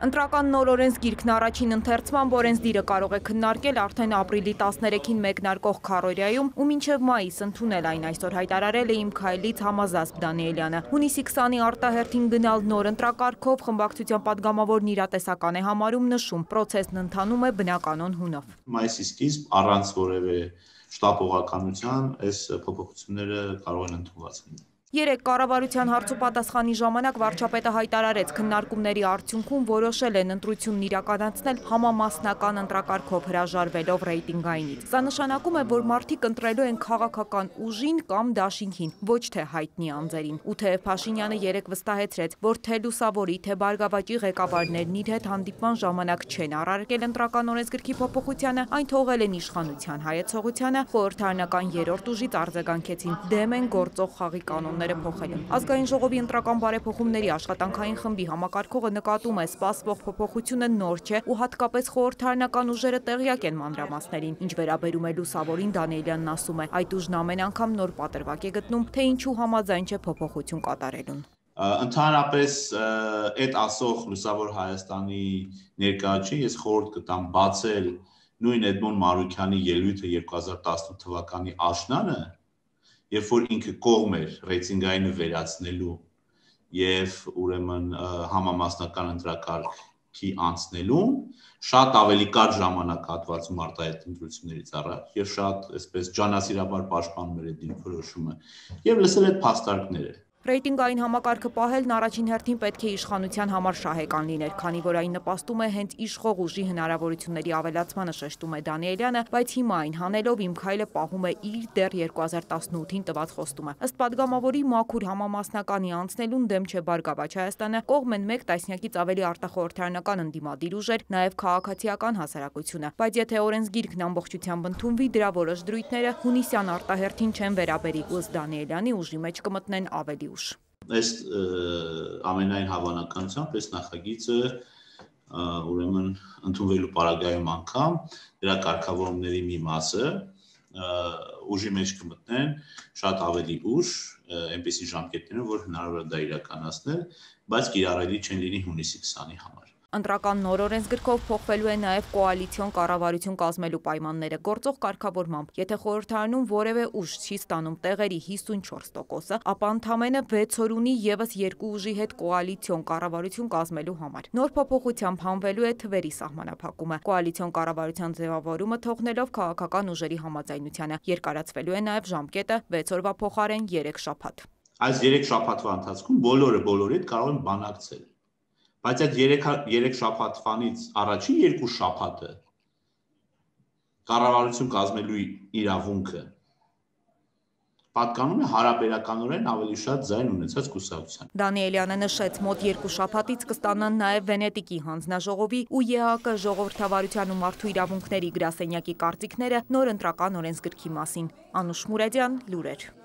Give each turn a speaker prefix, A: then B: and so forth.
A: Ընտրական նոր օրենսգիրքն առաջին ընթերցման օրենսդիրը կարող է քննարկել արդեն ապրիլի 13-ին մեկնարկող քարոզիայում ու մինչև մայիս ընդունել այն այսօր հայտարարել է Իմ քայլից Համազասպ Դանիելյանը։ Հունիսի 20-ի արտահերթին գնալ նոր ընտրակարգով խմբակցության падգամավորն իրատեսական է համարում, նշում պրոցեսն ընթանում է բնականոն հունով։
B: Մայիսի սկիզբ առանց որևէ շտապողականության այս փոփոխությունները կարող են ընդունված լինել։
A: Երեկ կառավարության հարցուպատասխանի ժամանակ վարչապետը հայտարարեց քննարկումների արդյունքում որոշել են ընտրությունն իրականացնել համամասնական ընտրակարգով հրաժարվելով ռեյտինգայինից։ Սա նշանակում է, որ մարդիկ ընտրելու են քաղաքական ուժին կամ դաշինքին, ոչ թե հայտնի անձերին։ Ու թեև Փաշինյանը երեկ վստահեցրեց, որ թե Լուսավորի, թե Բարգավաճի ղեկավարներն իր հետ հանդիպման ժամանակ չեն առարկել ընտրական օրենսգրքի փոփոխությանը, այն թողել են իշխանության հայեցողությանը, խորհրդարանական երրորդ ուժից արձագանքեցին դեմ են գործող խաղի կանոնները փոխելուն։ Ազգային ժողովի ընտրական բարեփոխումների աշխատանքային խմբի համակարգողը նկատում է սպասվող փոփոխությունը նոր չէ ու հատկապես խորհրդարանական ուժերը տեղյակ են մանրամասներին։ Ինչ վերաբերում է Լուսավորին, Դանիելյանն ասում է, այդ ուժն ամեն անգամ նոր պատրվակ է գտնում, թե ինչու համաձայն չէ փոփոխություն կատարելուն։
B: Ընդհանրապես այդ ասող Լուսավոր Հայաստանի ներկայացի ես խորհուրդ կտամ բացել նույն Էդմոն Մարուքյանի ելույթը 2018 թվականի աշնանը, երբ որ ինքը կողմ էր ռեյտինգայինը վերացնելու եւ ուրեմն համամասնական ընտրակարգի անցնելուն, շատ ավելի կարճ ժամանակահատվածում արտահայտ ընտրություններից առաջ եւ շատ այսպես ջանասիրաբար պաշտպանում էր այդ դիրքորոշումը եւ լսել այդ փաստարկները։
A: Ռեյտինգային համակարգը պահելն առաջին հերթին պետք է իշխանության համար շահեկան լիներ, քանի որ այն նպաստում է հենց իշխող ուժի հնարավորությունների ավելացմանը, շեշտում է Դանիելյանը, բայց հիմա այն հանելով Իմ քայլը պահում է իր դեռ 2018-ին տված խոստումը։ Ըստ падգամավորի մաքուր համամասնականի անցնելուն դեմ չէ Բարգավաճ Հայաստանը, կողմ են մեկ տասնյակից ավելի արտախորհրդարանական ընդդիմադիր ուժեր, նաև քաղաքացիական հասարակությունը, բայց եթե օրենսգիրքն ամբողջությամբ ընդունվի, դրա որոշ դրույթները հունիսյան արտահերթին չեն վերաբերի, ըստ Դանիելյանի ուժի մեջ կմտնեն ավելի ուշ։
B: Ըստ ամենայն հավանականությամբ այս նախագիծը ուրեմն ընդունվելու պարագայում անգամ դրա կարգավորումների մի մասը ուժի մեջ կմտնեն շատ ավելի ուշ, այնպիսի ժամկետներով, որ հնարավոր է դա իրականացնել, բայց կիրառելի չեն լինի հունիսի 20-ի համար։
A: Ընտրական նոր օրենսգրքով փոխվելու է նաև կոալիցիոն կառավարություն կազմելու պայմանները գործող կարգավորմամբ։ Եթե խորհրդարանում որևէ ուժ չի ստանում տեղերի 54%-ը, ապա ընդամենը 6 օր ունի եւս երկու ուժի հետ կոալիցիոն կառավարություն կազմելու համար։ Նոր փոփոխությամբ հանվելու է թվերի սահմանափակումը։ Կոալիցիոն կառավարության ձևավորումը թողնելով քաղաքական ուժերի համաձայնությանը, երկարացվելու է նաև ժամկետը 6 օրվա փոխարեն 3 շաբաթ։
B: Այս 3 շաբաթվա ընթացքում բոլորի հետ կարող են բանակցել։ Բայց այդ 3 շաբաթվանից առաջին 2 շաբաթը կառավարություն կազմելու իրավունքը պատկանում է հարաբերականորեն ավելի շատ ձայն ունեցած կուսակցության։
A: Դանիելյանը նշեց, մոտ 2 շաբաթից կստանան նաև Վենետիկի հանձնաժողովի ու ԵԱԿ ժողովրդավարության ու մարդու իրավունքների գրասենյակի կարծիքները նոր ընտրական օրենսգրքի մասին։ Անուշ Մուրադյան, լուրեր։